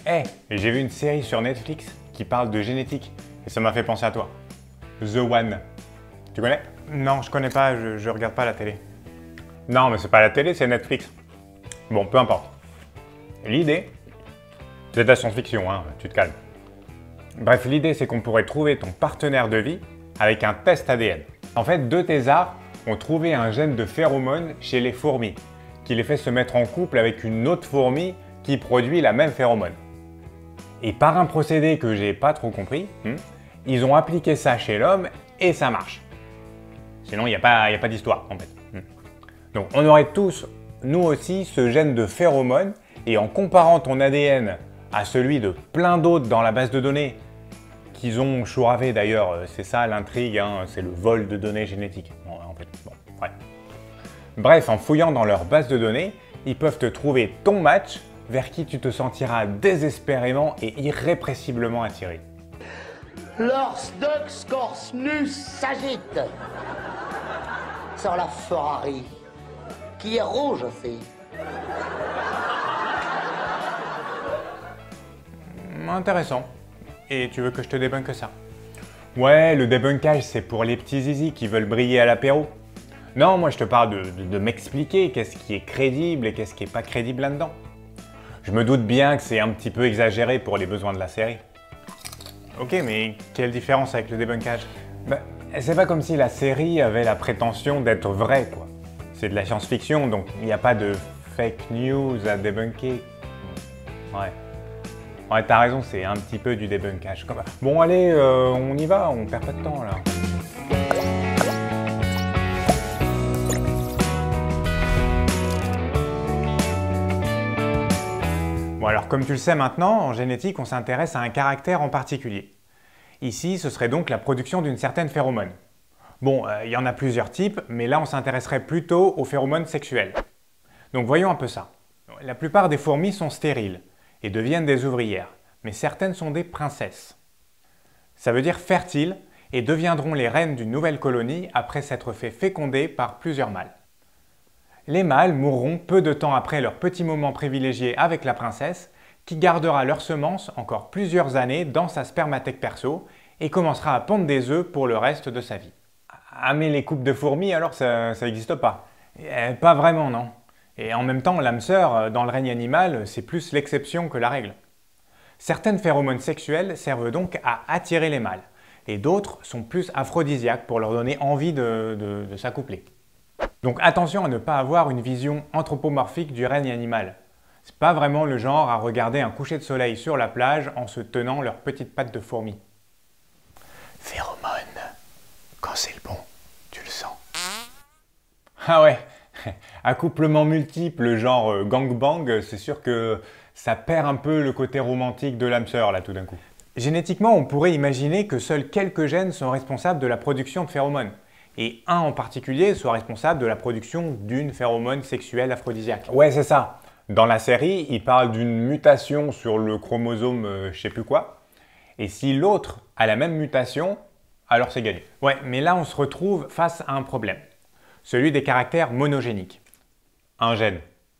Eh, j'ai vu une série sur Netflix qui parle de génétique et ça m'a fait penser à toi. The One. Tu connais? Non, je connais pas, je regarde pas la télé. Non, mais c'est pas la télé, c'est Netflix. Bon, peu importe. L'idée, c'est de la science-fiction, hein, tu te calmes. Bref, l'idée, c'est qu'on pourrait trouver ton partenaire de vie avec un test ADN. En fait, deux thésards ont trouvé un gène de phéromone chez les fourmis qui les fait se mettre en couple avec une autre fourmi qui produit la même phéromone. Et par un procédé que j'ai pas trop compris, ils ont appliqué ça chez l'homme et ça marche. Sinon, il n'y a pas d'histoire en fait. Donc on aurait tous, nous aussi, ce gène de phéromone et en comparant ton ADN à celui de plein d'autres dans la base de données qu'ils ont chouravé d'ailleurs, c'est ça l'intrigue, hein, c'est le vol de données génétiques. Bon, en fait, bon, ouais. Bref, en fouillant dans leur base de données, ils peuvent te trouver ton match vers qui tu te sentiras désespérément et irrépressiblement attiré. Lors Dux Corsnus s'agite sur la Ferrari, qui est rouge aussi. Intéressant. Et tu veux que je te débunk ça? Ouais, le débunkage, c'est pour les petits zizi qui veulent briller à l'apéro. Non, moi je te parle de m'expliquer qu'est-ce qui est crédible et qu'est-ce qui est pas crédible là-dedans. Je me doute bien que c'est un petit peu exagéré pour les besoins de la série. Ok, mais quelle différence avec le débunkage? Bah, c'est pas comme si la série avait la prétention d'être vraie, quoi. C'est de la science-fiction, donc il n'y a pas de fake news à débunker. Ouais, t'as raison, c'est un petit peu du débunkage. Bon, allez, on y va, on perd pas de temps, là. Bon alors comme tu le sais maintenant, en génétique on s'intéresse à un caractère en particulier. Ici ce serait donc la production d'une certaine phéromone. Bon, il y en a plusieurs types, mais là on s'intéresserait plutôt aux phéromones sexuelles. Donc voyons un peu ça. La plupart des fourmis sont stériles et deviennent des ouvrières, mais certaines sont des princesses. Ça veut dire fertiles et deviendront les reines d'une nouvelle colonie après s'être fait féconder par plusieurs mâles. Les mâles mourront peu de temps après leur petit moment privilégié avec la princesse, qui gardera leurs semences encore plusieurs années dans sa spermathèque perso et commencera à pondre des œufs pour le reste de sa vie. Ah mais les couples de fourmis alors ça n'existe pas? Pas vraiment non. Et en même temps l'âme sœur dans le règne animal c'est plus l'exception que la règle. Certaines phéromones sexuelles servent donc à attirer les mâles et d'autres sont plus aphrodisiaques pour leur donner envie de s'accoupler. Donc attention à ne pas avoir une vision anthropomorphique du règne animal. C'est pas vraiment le genre à regarder un coucher de soleil sur la plage en se tenant leurs petites pattes de fourmis. Phéromone, quand c'est le bon, tu le sens. Ah ouais, accouplement multiple genre gangbang, c'est sûr que ça perd un peu le côté romantique de l'âme sœur là tout d'un coup. Génétiquement, on pourrait imaginer que seuls quelques gènes sont responsables de la production de phéromones. Et un en particulier soit responsable de la production d'une phéromone sexuelle aphrodisiaque. Ouais, c'est ça. Dans la série, il parle d'une mutation sur le chromosome je sais plus quoi. Et si l'autre a la même mutation, alors c'est gagné. Ouais, mais là on se retrouve face à un problème. Celui des caractères monogéniques. Un gène.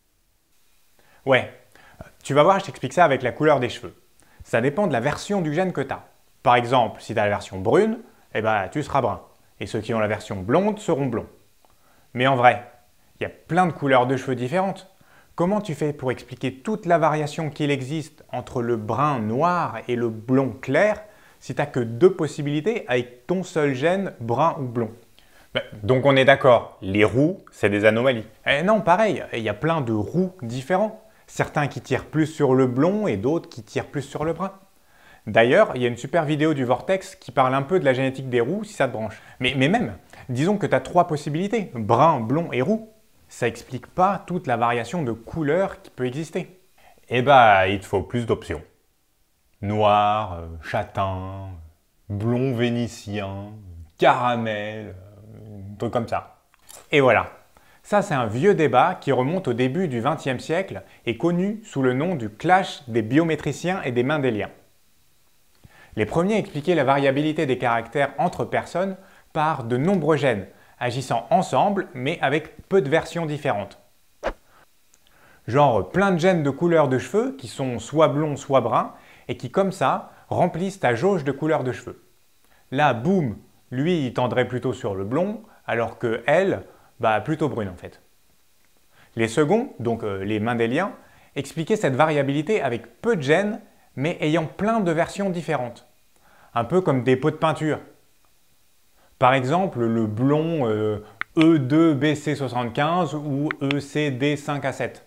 Ouais. Tu vas voir, je t'explique ça avec la couleur des cheveux. Ça dépend de la version du gène que tu as. Par exemple, si tu as la version brune, eh ben, tu seras brun. Et ceux qui ont la version blonde seront blonds. Mais en vrai, il y a plein de couleurs de cheveux différentes. Comment tu fais pour expliquer toute la variation qu'il existe entre le brun noir et le blond clair si tu n'as que deux possibilités avec ton seul gène brun ou blond? Donc on est d'accord, les roux, c'est des anomalies. Non, pareil, il y a plein de roux différents. Certains qui tirent plus sur le blond et d'autres qui tirent plus sur le brun. D'ailleurs, il y a une super vidéo du Vortex qui parle un peu de la génétique des roux si ça te branche. Mais même, disons que tu as trois possibilités, brun, blond et roux. Ça explique pas toute la variation de couleurs qui peut exister. Eh bah, il te faut plus d'options. Noir, châtain, blond vénitien, caramel, trucs comme ça. Et voilà. Ça, c'est un vieux débat qui remonte au début du XXe siècle et connu sous le nom du clash des biométriciens et des mendéliens. Les premiers expliquaient la variabilité des caractères entre personnes par de nombreux gènes, agissant ensemble mais avec peu de versions différentes. Genre plein de gènes de couleur de cheveux qui sont soit blonds, soit bruns, et qui comme ça remplissent ta jauge de couleur de cheveux. Là, boum, lui il tendrait plutôt sur le blond, alors que elle, plutôt brune en fait. Les seconds, donc les mendéliens, expliquaient cette variabilité avec peu de gènes, mais ayant plein de versions différentes. Un peu comme des pots de peinture. Par exemple, le blond E2BC75 ou ECD5A7.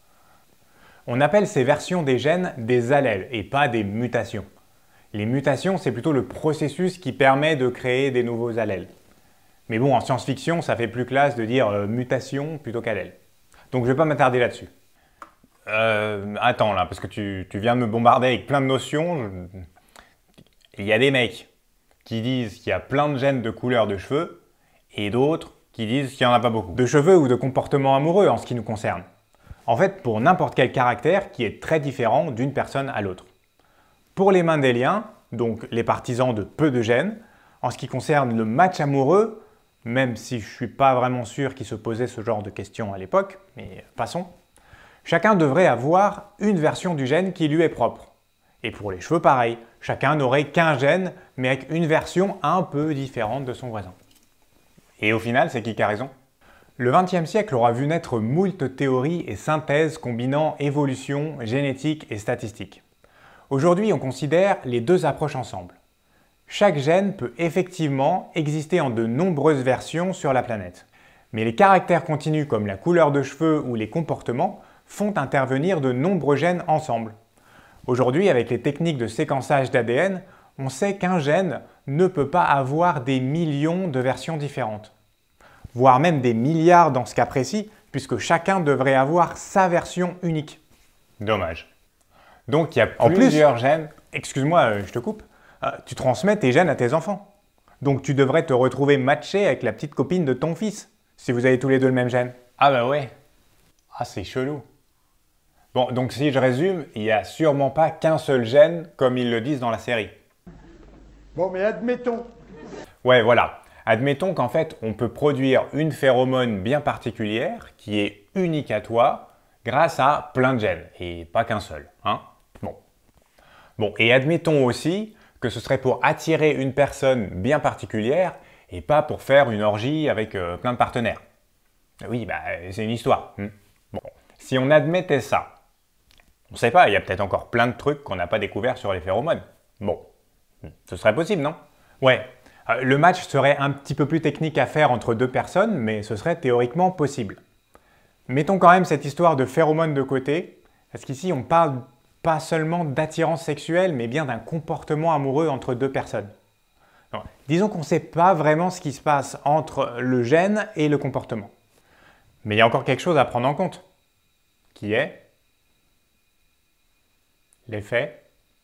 On appelle ces versions des gènes des allèles et pas des mutations. Les mutations, c'est plutôt le processus qui permet de créer des nouveaux allèles. Mais bon, en science-fiction, ça fait plus classe de dire mutation plutôt qu'allèle. Donc je ne vais pas m'attarder là-dessus. Attends là, parce que tu viens de me bombarder avec plein de notions. Il y a des mecs qui disent qu'il y a plein de gènes de couleur de cheveux et d'autres qui disent qu'il n'y en a pas beaucoup. De cheveux ou de comportement amoureux en ce qui nous concerne. En fait, pour n'importe quel caractère qui est très différent d'une personne à l'autre. Pour les mendéliens, donc les partisans de peu de gènes, en ce qui concerne le match amoureux, même si je ne suis pas vraiment sûr qu'ils se posaient ce genre de questions à l'époque, mais passons, chacun devrait avoir une version du gène qui lui est propre. Et pour les cheveux, pareil, chacun n'aurait qu'un gène, mais avec une version un peu différente de son voisin. Et au final, c'est qui a raison? Le XXe siècle aura vu naître moult théories et synthèses combinant évolution, génétique et statistique. Aujourd'hui, on considère les deux approches ensemble. Chaque gène peut effectivement exister en de nombreuses versions sur la planète. Mais les caractères continus comme la couleur de cheveux ou les comportements font intervenir de nombreux gènes ensemble. Aujourd'hui, avec les techniques de séquençage d'ADN, on sait qu'un gène ne peut pas avoir des millions de versions différentes. Voire même des milliards dans ce cas précis, puisque chacun devrait avoir sa version unique. Dommage. Donc il y a plusieurs gènes. Excuse-moi, je te coupe. Tu transmets tes gènes à tes enfants. Donc tu devrais te retrouver matché avec la petite copine de ton fils, si vous avez tous les deux le même gène. Ah bah ouais. Ah c'est chelou. Bon, donc si je résume, il n'y a sûrement pas qu'un seul gène, comme ils le disent dans la série. Bon, mais admettons. Ouais, voilà. Admettons qu'en fait, on peut produire une phéromone bien particulière, qui est unique à toi, grâce à plein de gènes, et pas qu'un seul. Hein? Bon, et admettons aussi que ce serait pour attirer une personne bien particulière, et pas pour faire une orgie avec plein de partenaires. Oui, c'est une histoire. Bon, si on admettait ça, on ne sait pas, il y a peut-être encore plein de trucs qu'on n'a pas découverts sur les phéromones. Bon, ce serait possible, non? Ouais, le match serait un petit peu plus technique à faire entre deux personnes, mais ce serait théoriquement possible. Mettons quand même cette histoire de phéromones de côté, parce qu'ici on parle pas seulement d'attirance sexuelle, mais bien d'un comportement amoureux entre deux personnes. Donc, disons qu'on ne sait pas vraiment ce qui se passe entre le gène et le comportement. Mais il y a encore quelque chose à prendre en compte, qui est l'effet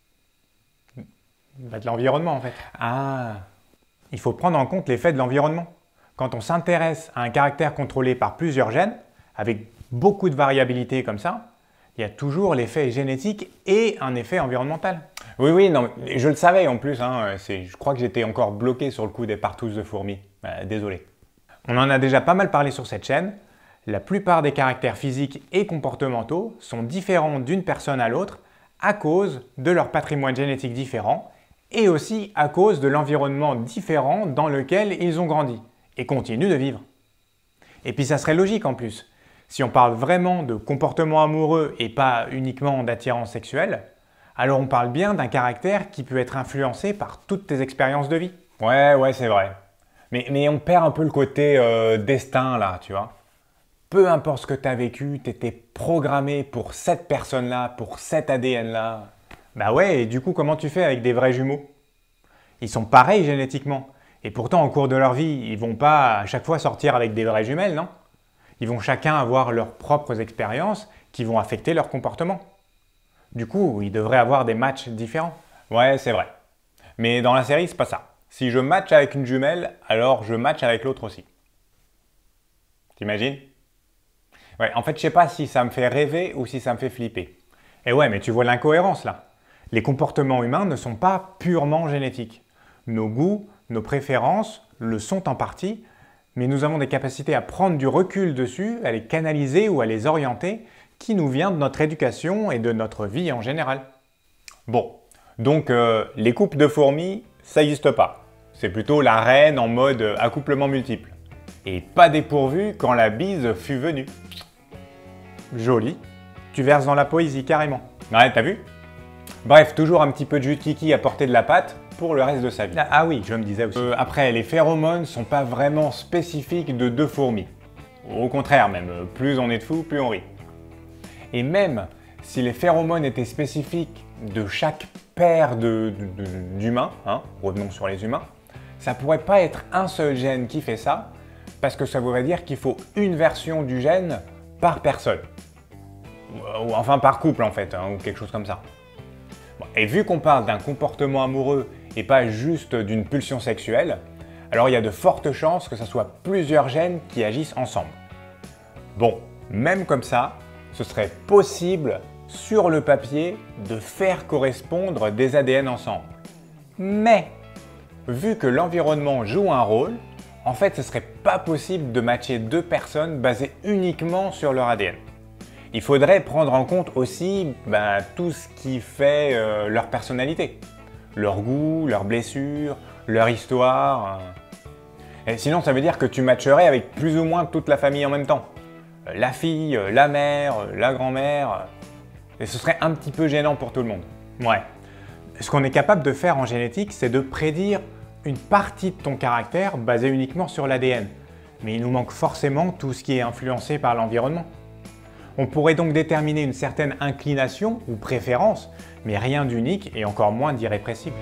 de l'environnement en fait. Ah, il faut prendre en compte l'effet de l'environnement. Quand on s'intéresse à un caractère contrôlé par plusieurs gènes, avec beaucoup de variabilité comme ça, il y a toujours l'effet génétique et un effet environnemental. Oui, non, je le savais en plus, hein, je crois que j'étais encore bloqué sur le coup des partouzes de fourmis. Désolé. On en a déjà pas mal parlé sur cette chaîne. La plupart des caractères physiques et comportementaux sont différents d'une personne à l'autre à cause de leur patrimoine génétique différent et aussi à cause de l'environnement différent dans lequel ils ont grandi et continuent de vivre. Et puis ça serait logique en plus. Si on parle vraiment de comportement amoureux et pas uniquement d'attirance sexuelle, alors on parle bien d'un caractère qui peut être influencé par toutes tes expériences de vie. Ouais, c'est vrai. Mais on perd un peu le côté destin là, tu vois. Peu importe ce que tu as vécu, tu étais programmé pour cette personne-là, pour cet ADN-là. Bah ouais, et du coup, comment tu fais avec des vrais jumeaux? Ils sont pareils génétiquement. Et pourtant, au cours de leur vie, ils vont pas à chaque fois sortir avec des vraies jumelles, non? Ils vont chacun avoir leurs propres expériences qui vont affecter leur comportement. Du coup, ils devraient avoir des matchs différents. Ouais, c'est vrai. Mais dans la série, c'est pas ça. Si je match avec une jumelle, alors je match avec l'autre aussi. T'imagines? Ouais, en fait, je sais pas si ça me fait rêver ou si ça me fait flipper. Et ouais, mais tu vois l'incohérence là. Les comportements humains ne sont pas purement génétiques. Nos goûts, nos préférences le sont en partie, mais nous avons des capacités à prendre du recul dessus, à les canaliser ou à les orienter, qui nous vient de notre éducation et de notre vie en général. Bon, donc les couples de fourmis, ça n'existe pas. C'est plutôt la reine en mode accouplement multiple. Et pas dépourvu quand la bise fut venue. Joli. Tu verses dans la poésie carrément. Ouais, t'as vu? Bref, toujours un petit peu de jus de kiki à portée de la pâte pour le reste de sa vie. Ah oui, je me disais aussi. Après, les phéromones sont pas vraiment spécifiques de deux fourmis. Au contraire même, plus on est de fous, plus on rit. Et même si les phéromones étaient spécifiques de chaque paire d'humains, revenons sur les humains, ça pourrait pas être un seul gène qui fait ça, parce que ça voudrait dire qu'il faut une version du gène par personne. Ou enfin par couple en fait, ou quelque chose comme ça. Bon, et vu qu'on parle d'un comportement amoureux et pas juste d'une pulsion sexuelle, alors il y a de fortes chances que ce soit plusieurs gènes qui agissent ensemble. Bon, même comme ça, ce serait possible sur le papier de faire correspondre des ADN ensemble. Mais, vu que l'environnement joue un rôle, en fait ce serait pas possible de matcher deux personnes basées uniquement sur leur ADN. Il faudrait prendre en compte aussi tout ce qui fait leur personnalité. Leur goût, leurs blessures, leur histoire. Et sinon ça veut dire que tu matcherais avec plus ou moins toute la famille en même temps. La fille, la mère, la grand-mère. Et ce serait un petit peu gênant pour tout le monde. Ouais. Ce qu'on est capable de faire en génétique, c'est de prédire une partie de ton caractère basée uniquement sur l'ADN. Mais il nous manque forcément tout ce qui est influencé par l'environnement. On pourrait donc déterminer une certaine inclination ou préférence, mais rien d'unique et encore moins d'irrépressible.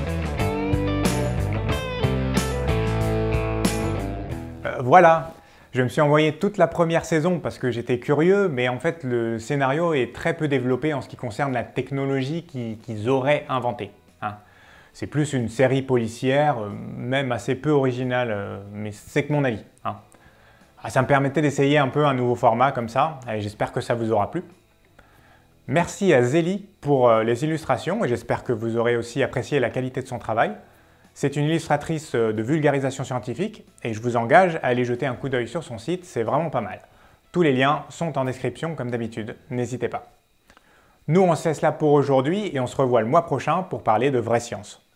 Voilà, je me suis envoyé toute la première saison parce que j'étais curieux, mais en fait le scénario est très peu développé en ce qui concerne la technologie qu'ils auraient inventée. C'est plus une série policière, même assez peu originale, mais c'est que mon avis. Ça me permettait d'essayer un peu un nouveau format comme ça, et j'espère que ça vous aura plu. Merci à Zélie pour les illustrations, et j'espère que vous aurez aussi apprécié la qualité de son travail. C'est une illustratrice de vulgarisation scientifique, et je vous engage à aller jeter un coup d'œil sur son site, c'est vraiment pas mal. Tous les liens sont en description comme d'habitude, n'hésitez pas. Nous on se laisse là pour aujourd'hui, et on se revoit le mois prochain pour parler de vraie science.